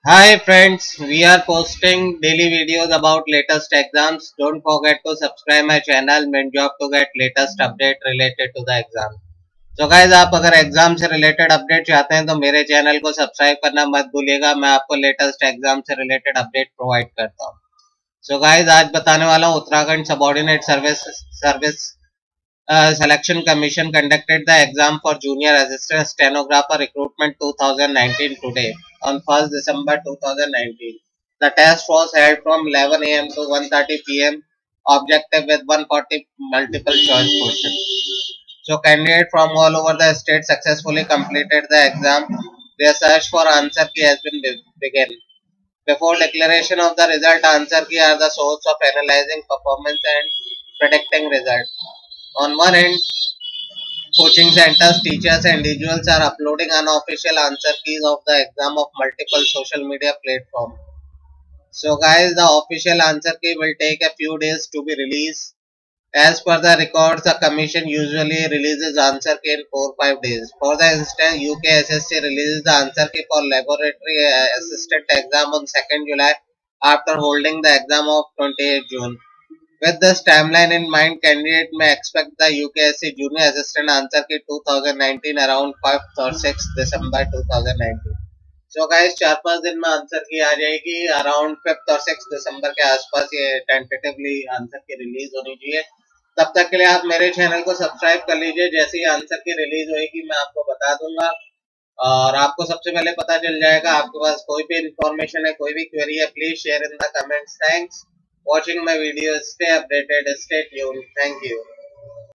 Hi friends, we are posting daily videos about latest exams. Don't forget to subscribe my channel main job to get latest update related to the exam. So guys, आप अगर exam से related update चाहते हैं तो मेरे channel को subscribe करना मत भूलिएगा। मैं आपको लेटेस्ट एग्जाम से रिलेटेड अपडेट प्रोवाइड करता हूँ। सो गाइज आज बताने वाला हूँ Uttarakhand subordinate service Selection Commission conducted the exam for Junior Assistant Stenographer Recruitment 2019 today on 1st December 2019. The test was held from 11 a.m. to 1:30 p.m. Objective with 140 multiple choice questions. So candidates from all over the state successfully completed the exam. Their search for answer key has been begun. Before declaration of the result, answer key are the source of analyzing performance and predicting result. On one end, coaching centers, teachers, and individuals are uploading unofficial answer keys of the exam of multiple social media platforms. So, guys, the official answer key will take a few days to be released. As per the records, the commission usually releases answer key in 4-5 days. For the instance, UK SSC releases the answer key for laboratory assistant exam on 2nd July after holding the exam of 28 June. With this timeline in mind, candidate may expect the UKSC Junior Assistant Answer Key 2019 around 5th or 6th December 2019. So guys, 4-5 दिन में answer की आ जाएगी around 5th और 6th दिसंबर के आसपास ये tentatively answer की release होनी चाहिए। तब तक के लिए आप मेरे चैनल को सब्सक्राइब कर लीजिए। जैसे ही आंसर की रिलीज होएगी मैं आपको बता दूंगा और आपको सबसे पहले पता चल जाएगा। आपके पास कोई भी इंफॉर्मेशन है, कोई भी क्वेरी है, please share in the comments. Thanks watching my videos. Stay updated, stay tuned. Thank you.